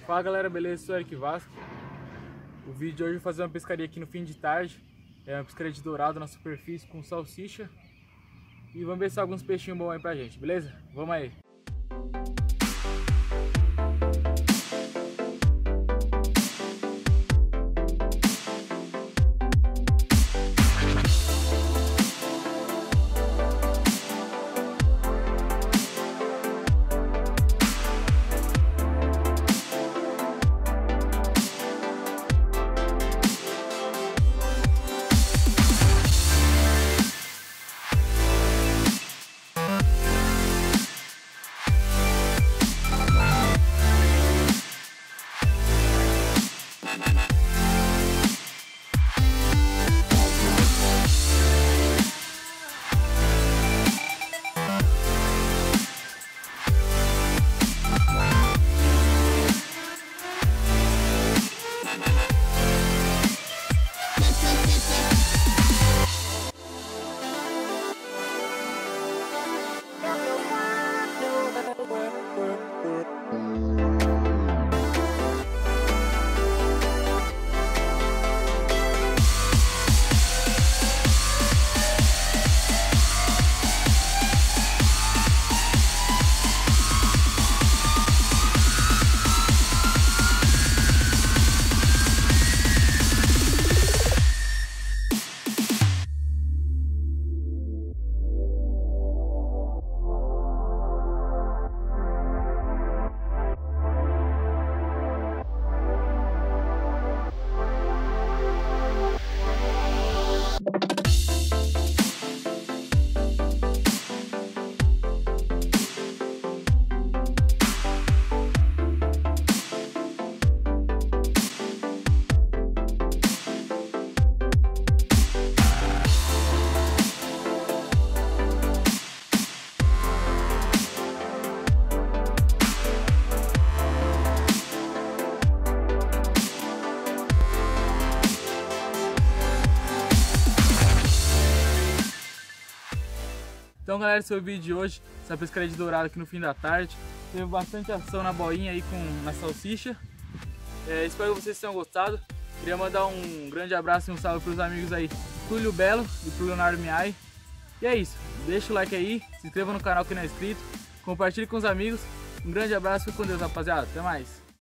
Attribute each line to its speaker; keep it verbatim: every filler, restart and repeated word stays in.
Speaker 1: Fala galera, beleza? Sou o Eric Vasco. O vídeo de hoje eu vou fazer uma pescaria aqui no fim de tarde. É uma pescaria de dourado na superfície com salsicha. E vamos ver se alguns peixinhos bons aí pra gente, beleza? Vamos aí! Então galera, esse foi o vídeo de hoje, essa pescaria de dourado aqui no fim da tarde. Teve bastante ação na boinha aí com, na salsicha. É, espero que vocês tenham gostado. Queria mandar um grande abraço e um salve para os amigos aí, Túlio Belo e pro Leonardo Miai. E é isso, deixa o like aí, se inscreva no canal que não é inscrito, compartilhe com os amigos. Um grande abraço e fique com Deus, rapaziada. Até mais!